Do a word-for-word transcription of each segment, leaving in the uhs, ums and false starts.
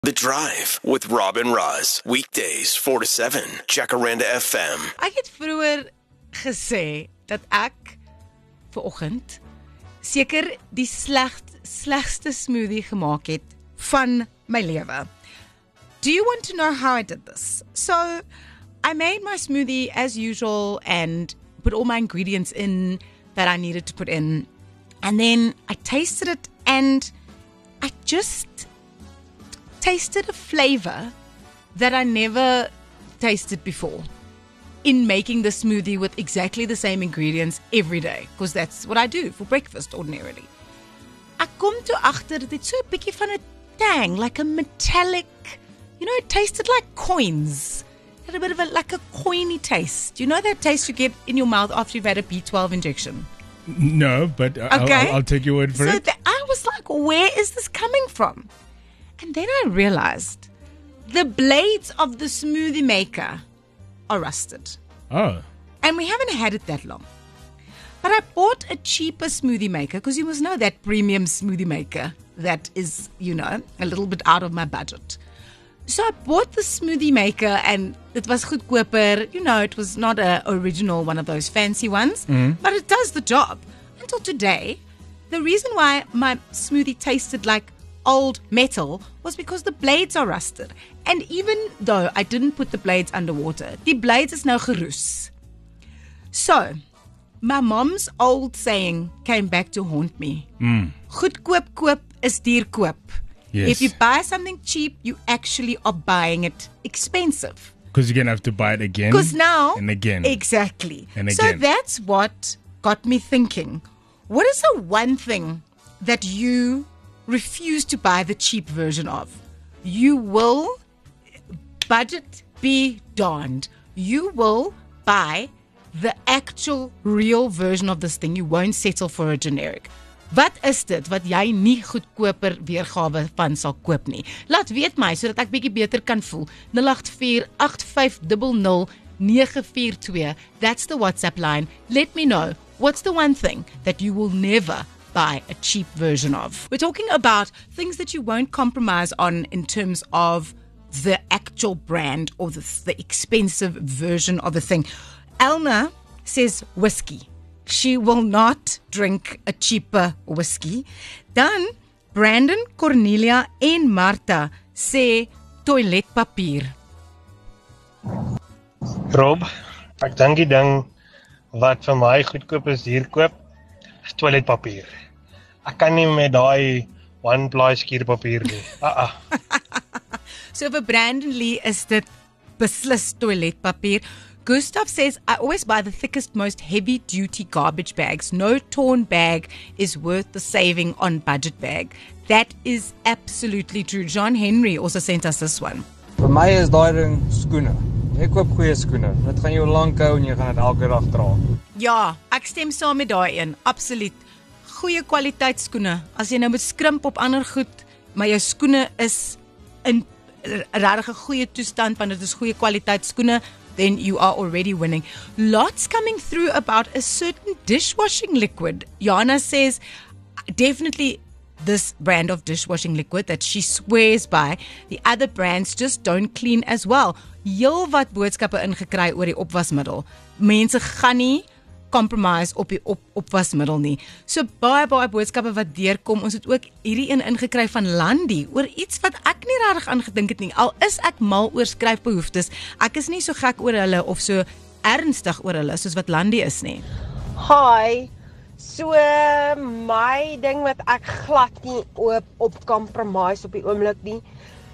The Drive with Rob and Roz. Weekdays four to seven. Jacaranda F M. Ek het vroeër gesê dat ek vanoggend seker die slecht, slegste smoothie gemaak het van my lewe. Do you want to know how I did this? So, I made my smoothie as usual and put all my ingredients in that I needed to put in. And then I tasted it and I just tasted a flavor that I never tasted before in making the smoothie with exactly the same ingredients every day, because that's what I do for breakfast ordinarily. Ek kom toe agter dit het so 'n bietjie van 'n tang, like a metallic, you know, it tasted like coins. It had a bit of a like a coiny taste. You know that taste you get in your mouth after you've had a B twelve injection? No, but I'll, Okay. I'll, I'll take your word for so it. So I was like, where is this coming from? And then I realized the blades of the smoothie maker are rusted. Oh. And we haven't had it that long. But I bought a cheaper smoothie maker, because you must know that premium smoothie maker that is, you know, a little bit out of my budget. So I bought the smoothie maker and it was goedkoper. You know, it was not an original one of those fancy ones, Mm. but it does the job. Until today, the reason why my smoothie tasted like old metal was because the blades are rusted. And even though I didn't put the blades underwater, the blades is now geroes. So, my mom's old saying came back to haunt me. Mm. Goedkoop koop is duur koop. Yes. If you buy something cheap, you actually are buying it expensive. Because you're going to have to buy it again. Because now, and again. Exactly. And so again. that's what got me thinking. What is the one thing that you refuse to buy the cheap version of? You will, budget be darned, you will buy the actual real version of this thing. You won't settle for a generic. Wat is dit wat jy nie goedkoper weergawe van sal koop nie? Laat weet my sodat ek bietjie beter kan voel. nul agt vier agt vyf nul nul nege vier twee. That's the WhatsApp line. Let me know, what's the one thing that you will never buy a cheap version of? We're talking about things that you won't compromise on in terms of the actual brand or the, the expensive version of the thing. Elna says whiskey. She will not drink a cheaper whiskey. Dan Brandon, Cornelia en Martha sê toiletpapier. Rob, ek dink die ding wat vir my goedkoop is hier koop is toiletpapier. Ek kan nie met daai one ply skuurpapier nie. Ah ah. So vir Brandon Lee is dit beslis toiletpapier. Gustav says, I always buy the thickest, most heavy-duty garbage bags. No torn bag is worth the saving on budget bag. That is absolutely true. John Henry also sent us this one. Vir my is daai ding skoene. Jy koop goeie skoene. Dit gaan jou lank hou en jy gaan dit elke dag dra. Ja, ek stem saam met daai een. Absoluut. Goeie kwaliteit skoene. As jy nou moet skrimp op ander goed, maar jou skoene is in regtig 'n goeie toestand, want dit is goeie kwaliteit skoene, then you are already winning. Lots coming through about a certain dishwashing liquid. Jana says, definitely this brand of dishwashing liquid that she swears by. The other brands just don't clean as well. Heel wat boodskappe ingekry oor die opwasmiddel. Mense gaan nie compromise op die op, opwasmiddel nie. So baie baie boodskappe wat deurkom. Ons het ook hierdie een ingekry van Landy oor iets wat ek nie regtig aangedink het nie. Al is ek mal oor skryfbehoeftes, ek is nie so gek oor hulle of so ernstig oor hulle soos wat Landy is nie. Hi. So my ding wat ek glad nie op op compromise op die oomblik nie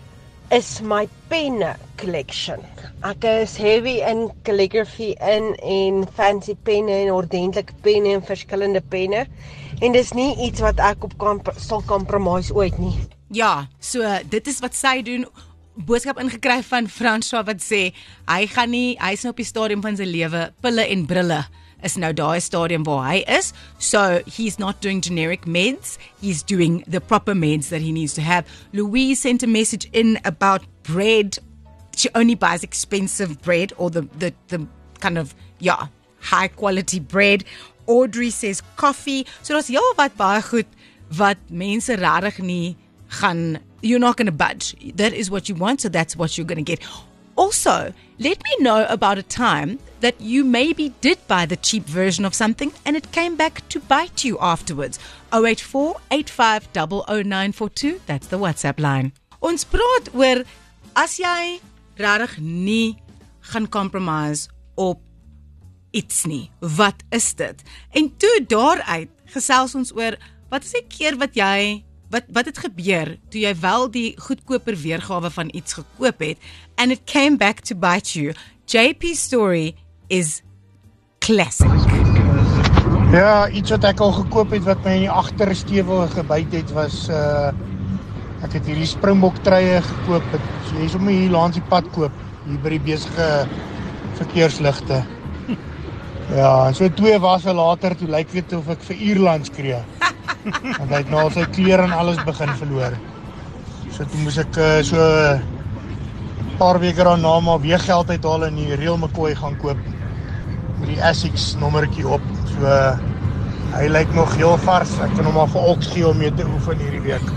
is my penne collection. Ek is heavy in calligraphy in en fancy penne en ordentlike penne en verskillende penne. En dis nie iets wat ek op kamp sal compromise ooit nie. Ja, so dit is wat sy doen. Boodskap ingekry van François wat sê hy gaan nie, hy is nou op die stadium van sy lewe, pille en brille is nou daai stadium waar hy is. So he's not doing generic meds, he's doing the proper meds that he needs to have. Louise sent a message in about bread. She only buys expensive bread, or the the, the kind of, yeah, high quality bread. Audrey says coffee. So daar's heel wat baie goed wat mense regtig nie gaan you're not going to budge. That is what you want, so that's what you're going to get. Also, let me know about a time that you maybe did buy the cheap version of something and it came back to bite you afterwards. oh eight four, eight five zero zero nine four two, that's the WhatsApp line. Ons praat oor as jy regtig nie gaan compromise op iets nie. Wat is dit? En toe daaruit gesels ons oor wat is die keer wat jy Wat wat het gebeur toe jy wel die goedkoper weergawe van iets gekoop het and it came back to bite you. J P's story is classic. Ja, iets wat ek al gekoop het wat my in die agtersteuwel gebyt het was uh ek het hierdie Springbok truie gekoop. So jy sommer hier langs die pad koop hier by die besige verkeersligte. Ja, en so twee wasse later toe lyk dit of ek vir Ierland skree. Want hy het nou al sy klere en alles begin verloor. So toe moes ek uh, so 'n paar weke daarna maar weer geld uithaal en die Real McCoy gaan koop met die Asics nommertjie op. So uh, hy lyk nog heel vars. Ek kan hom maar vir Oks gee om mee te oefen hierdie week.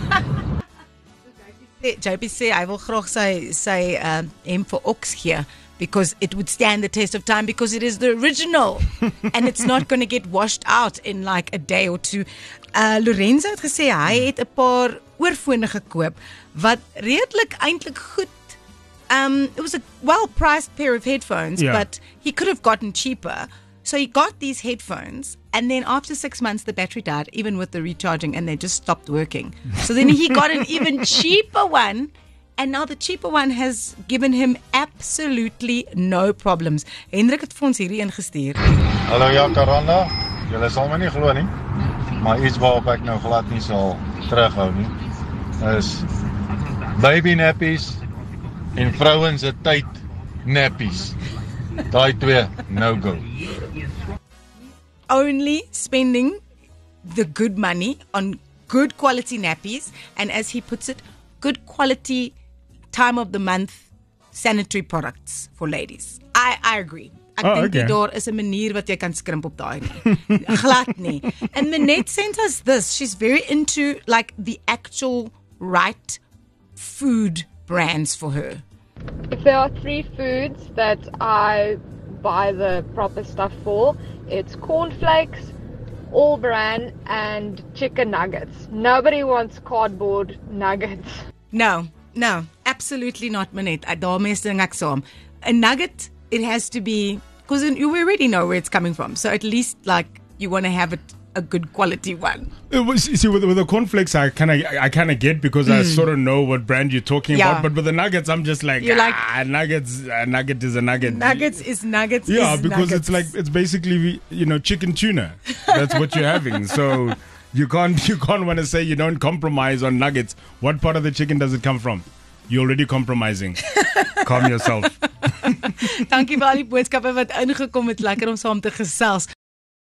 J P sê hy wil graag sy sy uh, hem vir Oks gee because it would stand the test of time because it is the original and it's not going to get washed out in like a day or two. Uh, Lorenzo het gesê hy het 'n paar oorfone gekoop wat redelik eintlik goed um it was a well priced pair of headphones yeah. but he could have gotten cheaper. So he got these headphones and then after six months the battery died even with the recharging and they just stopped working. So then he got an even cheaper one and now the cheaper one has given him absolutely no problems. Hendrik het vir ons hierdie ingestuur. Hallo ja, Karanda. Julle sal my nie glo nie. Maar iets waarop ek nou glad nie sal terughou nie is baby nappies en vrouens se tyd nappies. Daai twee no go. Only spending the good money on good quality nappies and as he puts it, good quality time of the month sanitary products for ladies. I I agree. Ek oh, dink okay. daar is 'n manier wat jy kan skrimp op daai nie. Glad nie. And Minette sent us this. She's very into like the actual right food brands for her. If there are three foods that I buy the proper stuff for, it's cornflakes, All Bran and chicken nuggets. Nobody wants cardboard nuggets. No, no, absolutely not, Minette. Daarmee sing ek saam. A nugget, it has to be because you already know where it's coming from. So at least like you want to have it a good quality one. It was, see, with, with the cornflakes, I kind of I kind of get because mm. I sort of know what brand you're talking yeah. about. But with the nuggets, I'm just like, you're like ah, nuggets, a nugget is a nugget. Nuggets is nuggets. Yeah, is because nuggets. it's like it's basically you know chicken tuna. That's what you're having. So you can't you can't want to say you don't compromise on nuggets. What part of the chicken does it come from? You're already compromising. Calm yourself. Dankie vir al die boodskappe wat ingekom het. Lekker om saam te gesels.